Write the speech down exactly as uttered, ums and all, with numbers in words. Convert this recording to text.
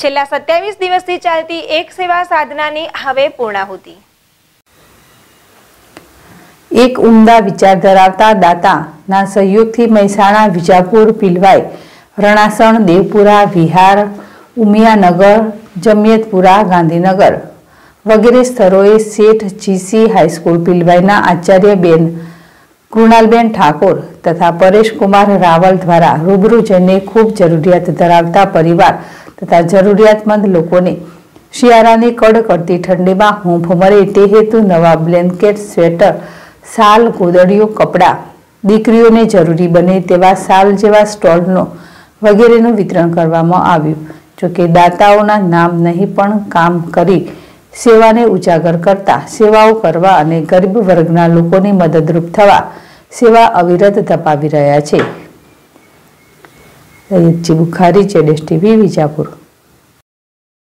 છેલ્લા સત્યાવીસ દિવસથી ચાલતી એક સેવા સાધનાની હવે પૂર્ણાહુતિ। એક ઉમદા વિચાર ધરાવતા દાતાના સહયોગથી મહેસાણા, વિજાપુર, પીલવાઈ, રણાસણ, દેવપુરા, વિહાર, ઉમિયાનગર, જમિયતપુરા, ગાંધીનગર વગેરે સ્થળોએ શેઠ જીસી હાઈસ્કૂલ પીલવાઈના આચાર્ય બેન કૃણાલબેન ઠાકોર તથા પરેશકુમાર રાવલ દ્વારા રૂબરૂ જઈને ખૂબ જરૂરિયાત ધરાવતા પરિવાર તથા જરૂરિયાતમંદ લોકોને શિયાળાની કડકડતી ઠંડીમાં હૂંફ મળે તે હેતુ નવા બ્લેન્કેટ, સ્વેટર, શાલ, ગોદડીઓ, કપડાં, દીકરીઓને જરૂરી બને તેવા શાલ જેવા સ્ટોલનો વગેરેનું વિતરણ કરવામાં આવ્યું। જોકે દાતાઓના નામ નહીં પણ કામ કરી સેવાને ઉજાગર કરતા સેવાઓ કરવા અને ગરીબ વર્ગના લોકોની મદદરૂપ થવા સેવા અવિરત ધપાવી રહ્યા છે। સૈયદજી બુખારી, જેડેશ ટીવી, વિજાપુર।